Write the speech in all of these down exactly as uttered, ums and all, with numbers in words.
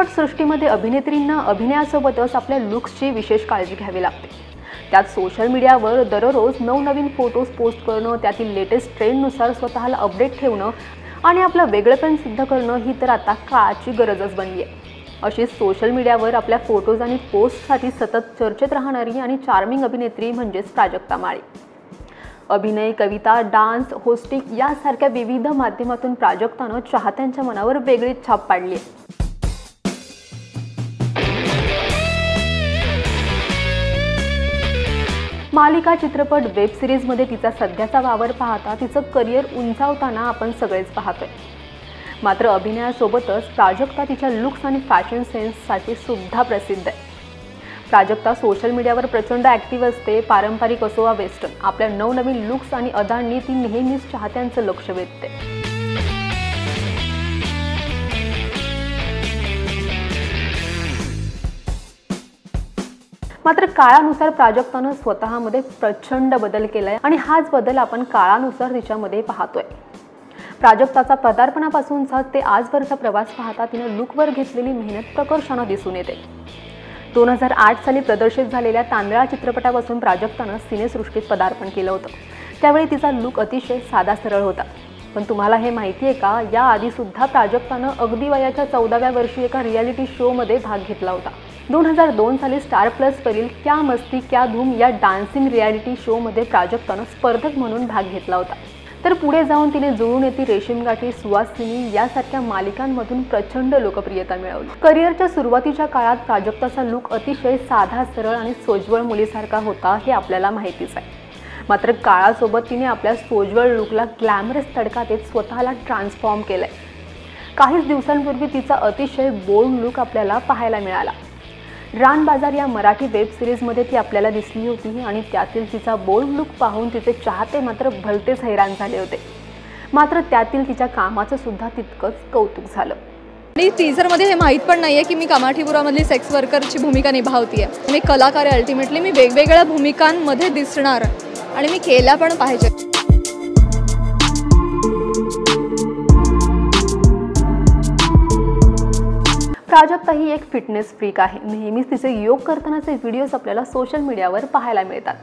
चित्रपटसृष्टीमध्ये अभिनेत्रींना अभिनयासोबतच आपल्या लुक्सची विशेष काळजी घ्यावी लागते। त्यात सोशल मीडियावर दररोज नवनवीन फोटोज पोस्ट करणं, त्यातील लेटेस्ट ट्रेंडनुसार स्वतःला अपडेट ठेवणं आणि आपलं वेगळेपण सिद्ध करणं ही तर आता काळाची गरजच बनली आहे। अशीच सोशल मीडियावर आपल्या फोटोज आणि पोस्टसाठी सतत चर्चेत राहणारी आणि चार्मिंग अभिनेत्री म्हणजेच प्राजक्ता माळी। अभिनय, कविता, डान्स, होस्टिंग यासारख्या विविध माध्यमातून प्राजक्तानं चाहत्यांच्या मनावर वेगळीच छाप पाडली आहे। मालिका, चित्रपट, वेब सिरीजमध्ये तिचा सध्याचा वावर पाहता तिचं करिअर उंचावताना आपण सगळेच पाहतोय। मात्र अभिनयासोबतच प्राजक्ता तिच्या लुक्स आणि फॅशन सेन्ससाठी सुद्धा प्रसिद्ध आहे। प्राजक्ता सोशल मीडियावर प्रचंड ॲक्टिव्ह असते। पारंपरिक असो वा वेस्टर्न, आपल्या नवनवीन लुक्स आणि अदांनी ती नेहमीच चाहत्यांचं लक्ष वेधते। मात्र काळानुसार प्राजक्तानं स्वतःमध्ये प्रचंड बदल केलाय आणि हाच बदल आपण काळानुसार तिच्यामध्ये पाहतोय। प्राजक्ताचा पदार्पणापासूनचा ते आजवरचा प्रवास पाहता तिने लुकवर घेतलेली मेहनत प्रकर्षानं दिसून येते। दोन हजार आठ साली प्रदर्शित झालेल्या तांदळा चित्रपटापासून प्राजक्तानं सिनेसृष्टीत पदार्पण केलं होतं। त्यावेळी तिचा लुक अतिशय साधा सरळ होता। पण तुम्हाला हे माहिती आहे का, याआधी सुद्धा प्राजक्तानं अगदी वयाच्या चौदाव्या वर्षी एका रियालिटी शोमध्ये भाग घेतला होता। दोन हजार दोन साली स्टार प्लसवरील क्या मस्ती क्या धूम या डान्सिंग रियालिटी शोमध्ये प्राजक्तानं स्पर्धक म्हणून भाग घेतला होता। तर पुढे जाऊन तिने जुळून येती, रेशीमगाठी, सुवासिनी यासारख्या मालिकांमधून प्रचंड लोकप्रियता मिळवली। करिअरच्या सुरुवातीच्या काळात प्राजक्ताचा लुक अतिशय साधा सरळ आणि सोज्वळ मुलीसारखा होता हे आपल्याला माहितीच आहे। मात्र काळासोबत तिने आपल्या सोज्वळ लुकला ग्लॅमरस तडका देत स्वतःला ट्रान्सफॉर्म केलंय। काहीच दिवसांपूर्वी तिचा अतिशय बोल्ड लुक आपल्याला पाहायला मिळाला। रानबाजार या मराठी वेब सिरीजमध्ये ती आपल्याला दिसली होती आणि त्यातील तिचा बोल्ड लुक पाहून तिचे चाहते मात्र भलतेच हैराण झाले होते। मात्र त्यातील तिच्या कामाचं सुद्धा तितकंच कौतुक झालं। आणि टीजरमध्ये हे माहीत पण नाहीये की मी कामाठीपुरामधली सेक्स वर्करची भूमिका निभावतीये। मी कलाकार आहे, अल्टिमेटली मी वेगवेगळ्या भूमिकांमध्ये दिसणार आणि मी केल्या पण पाहिजे। प्राजक्ता ही एक फिटनेस फ्रीक आहे। नेहमीच तिचे योग करतानाचे व्हिडिओज आपल्याला सोशल मीडियावर पाहायला मिळतात।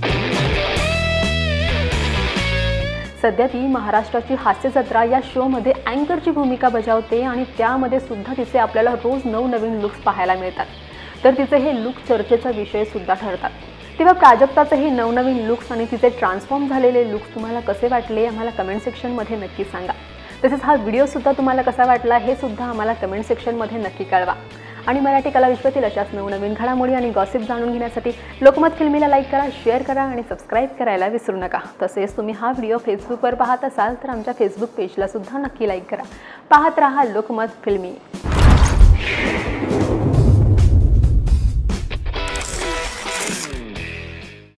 सध्या ती महाराष्ट्राची हास्य जत्रा या शोमध्ये अँकरची भूमिका बजावते आणि त्यामध्ये सुद्धा तिचे आपल्याला रोज नवनवीन लुक्स पाहायला मिळतात। तर तिचे हे लुक चर्चेचा विषय सुद्धा ठरतात। तेव्हा प्राजक्ताचे हे नवनवीन लुक्स आणि तिचे ट्रान्सफॉर्म झालेले लुक्स तुम्हाला कसे वाटले आम्हाला कमेंट सेक्शनमध्ये नक्की सांगा। तसेच हा व्हिडिओ सुद्धा तुम्हाला कसा वाटला हे सुद्धा आम्हाला कमेंट सेक्शनमध्ये नक्की कळवा। आणि मराठी कला विश्वातील अशाच नवनवीन घडामोडी आणि गॉसिप जाणून घेण्यासाठी लोकमत फिल्मीला लाईक करा, शेअर करा आणि सबस्क्राईब करायला विसरू नका। तसेच तुम्ही हा व्हिडिओ फेसबुकवर पाहत असाल तर आमच्या फेसबुक पेजला सुद्धा नक्की लाईक करा। पाहत रहा लोकमत फिल्मी।